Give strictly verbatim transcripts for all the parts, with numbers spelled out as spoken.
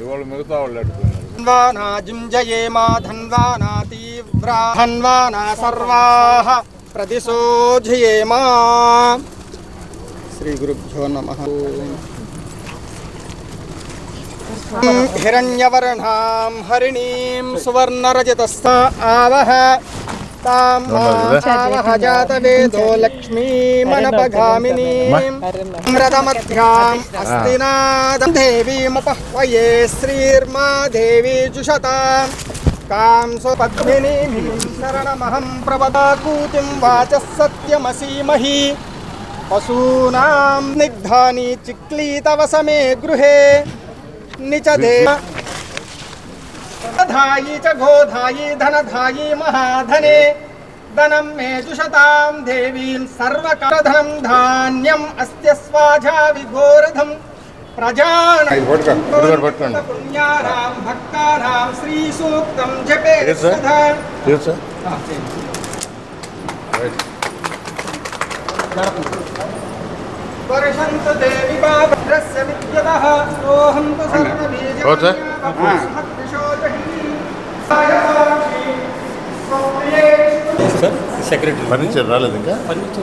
ఇవాళ మిగతా వాళ్ళు అడుగుతున్నారు. ధన్వానా జింజయేమా ధన్వానా తీవ్రా ధన్వానా సర్వాః ప్రతిశోధయేమా. శ్రీ గురుభ్యో నమః. హిరణ్యవర్ణాం హరిణీం సువర్ణరజతస్థా ఆవహ తాం ఆవహ జాతవేదో లక్ష్మీమనపగామినీం అమృతమధ్యాం అస్తినాదం దేవీముపహ్వయే శ్రీర్మా దేవీ జుషతాం కాంసో పద్మినీం శరణమహం ప్రవదాకూతిం వాచః సత్యమసీమహి పశూనాం స్నిగ్ధాని చిక్లీతవసమే గృహే నిచదే ధాయి చ గోధాయి ధనధాయి మహాధనే ధనం మే జుషతాం దేవీం సర్వకరధనం ధాన్యం అస్య స్వాజా విఘోరధం ప్రజానాం పుణ్యానాం భక్తానాం శ్రీ సూక్తం జపే సదా. వర్షంతు దేవి భద్రస్య విద్యతః సోహం తు సర్వబీజం సెక్రటరీ ఫర్నిచర్ రాలేదు ఇంకా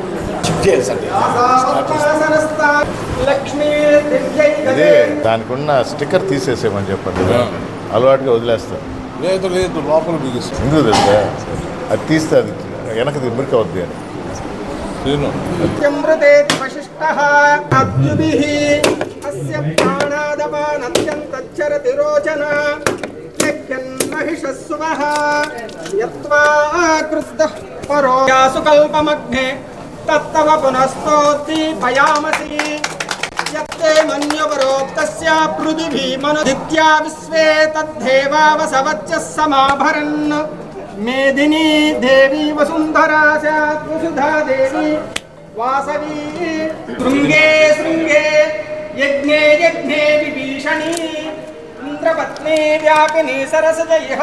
అదే దానికి ఉన్న స్టిక్కర్ తీసేసేమని చెప్పండి. అలవాటుగా వదిలేస్తారు. లేదు లేదు లోపల బిగిస్తుంది. ఎందుకు తెలుసా అది తీస్తే అది వెనకది మురికి అవుద్ది అని. అత్యమృతేతి వశిష్ఠః అద్యుభిః అస్య ప్రాణాదపానత్యంతచ్చరతి రోచన యజ్ఞన్మహిషస్సువః యత్వా క్రుద్ధః పరో యాసు కల్పమగ్నే తత్తవ పునస్తోద్దీపయామసి యత్తే మన్యవరోక్తస్య పృథివీ మనుదిత్యా విశ్వే తద్ధేవావసవచ్చః సమాభరన్. మేదినీ దేవి వసుంధరా స్యాత్ వసుధా దేవి వాసవీ శృంగే శృంగే యజ్ఞే యజ్ఞే విభీషణీ ఇంద్రపత్నీ వ్యాపినీ సరసజయః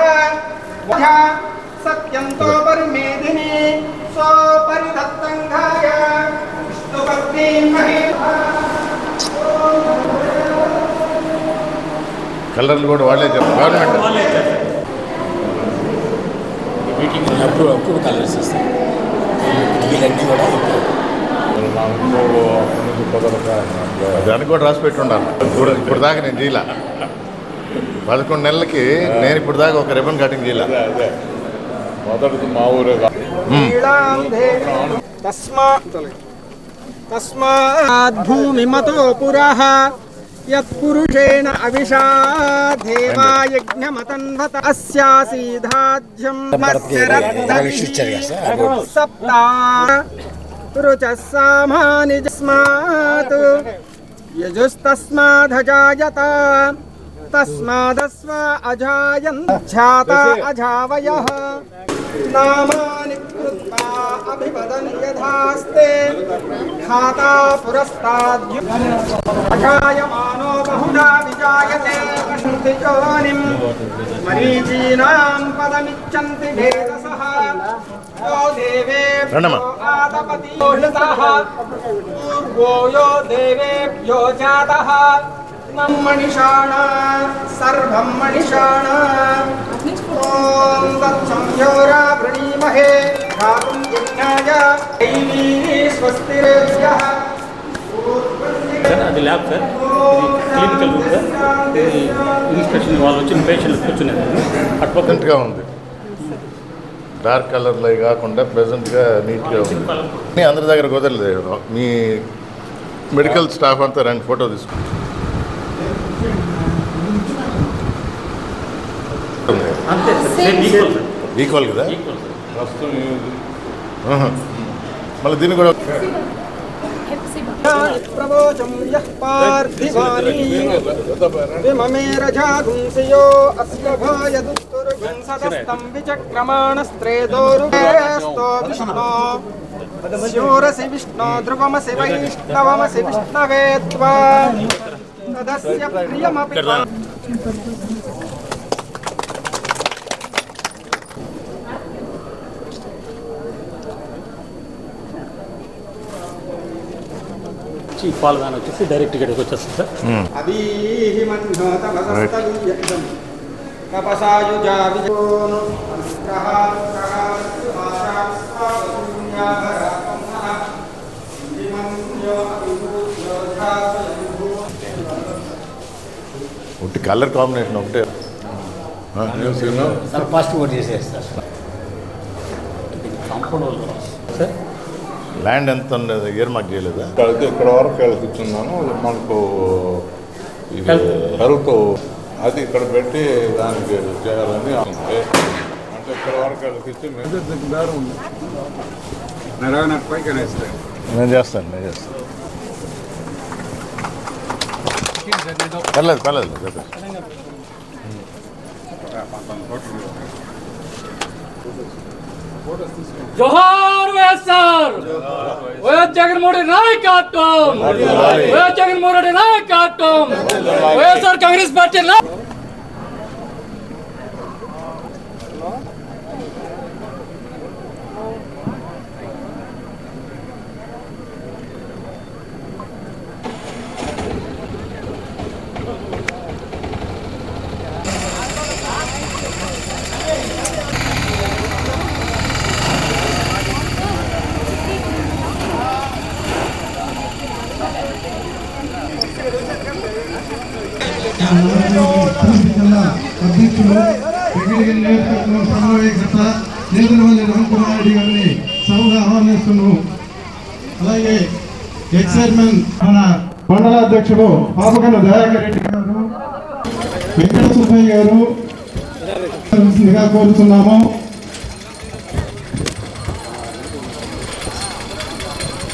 సత్యంతో పరిమేదినీ సో పరిదత్తంగాయ విష్ణుపత్నీ మహేషా. కలర్లు కూడా వాళ్ళే చెప్పారు. Government meeting approve approve colours ఇస్తాయి. కిటికీలన్నీ కూడా దానికి కూడా రాసి పెట్టి ఉండాలి. ఇప్పుడు దాకా నేను చేయలే. పదకొండు నెలలకి నేను ఇప్పుడు దాకా ఒక రిబన్ కటింగ్ చేయలే. మొదటి మా ఊరే తస్మాత్ భూమిమతో పురః యత్పురుషేణ అవిషా దేవా యజ్ఞమతన్వత అస్యాసీధాజ్యం సప్తా రుచః సామాని జస్మాత్ యజుస్తస్మాదజాయత తస్మాదస్వ అజాయంఛాత అజావయః నామాని కృత్వా అభివదన్ యథాస్తే ఖాతా పురస్తాద్యు అజాయమానో బహుళా విజాయతే వసంతి జోనిం మరీచీనాం పదమిచ్చంతి వేదసః యో దేవేభ్యో ఆతపతి యోషితః పూర్వో యో దేవేభ్యో జాతః మణిషాణ సర్వం మణిషాణ. ఓం తత్సంయోరా వృణీమహే ధాతుం యజ్ఞాయ దైవీ స్వస్తిరేభ్యః. అది ల్యాబ్ సార్, ఇది క్లినికల్ రూమ్ సార్. ఇది ఇన్స్పెక్షన్ వాళ్ళు వచ్చిన పేషెంట్లు కూర్చునేది అట్పకంట్గా ఉంది. డార్క్ కలర్లో కాకుండా ప్లెజెంట్గా నీట్గా ఉంది. అందరి దగ్గర కుదరలేదు. మీ మెడికల్ స్టాఫ్ అంతా రెండు ఫోటో తీసుకుంటారు. ఈక్వల్ కదా మళ్ళీ దీన్ని కూడా. ప్రవోచం యః పార్థివాని విమమే రజాగుంసియో అస్య భాయదుస్తుర్గుం సదస్తం విచక్రమాణస్త్రేదోరుగేస్తో విష్ణో శూరసి విష్ణో ధ్రువమసి వైష్ణవమసి విష్ణవే త్వా తదస్య ప్రియమపి. వచ్చి పాల్ వ్యాన్ వచ్చేసి డైరెక్ట్ ఇక్కడికి వచ్చేస్తుంది సార్. అది మన్హోతమసస్తవియక్తం తపసాయుజా విజోను ఒకటి కలర్ కాంబినేషన్ ఒకటే సార్ ఫాస్ట్ ఓట్ చేసేస్తారు కాంపౌండ్ సార్. ల్యాండ్ ఎంత ఉండదు ఇయర్ మాకు చేయలేదా? ఇక్కడికి ఇక్కడ వరకు వెళ్ళి కూర్చున్నాను. మనకు ఇది హెల్త్ అది ఇక్కడ పెట్టి దానికి చేయాలని అంటే ఇక్కడ వరకు వెళ్ళి కూర్చొని దారి ఉంది. నేను చేస్తాను నేను చేస్తాను పర్లేదు పర్లేదు చెప్పండి. జోహార్ వైఎస్ఆర్ వైఎస్ జగన్మోహన్ రెడ్డి నాయకత్వం వైఎస్ జగన్మోహన్ రెడ్డి నాయకత్వం వైఎస్ఆర్ కాంగ్రెస్ పార్టీ జిల్లా అధ్యక్షులు వెంకటగిరి నియోజకవర్గం సమన్వయకర్త నీలవల్లి రామకుమార్ రెడ్డి గారిని సభగా ఆహ్వానిస్తున్నాము. అలాగే ఎక్స్ చైర్మన్ మన మండల అధ్యక్షులు పాపకన్న దయాకర్ రెడ్డి గారు, వెంకట సుబ్బయ్య గారు కోరుతున్నాము.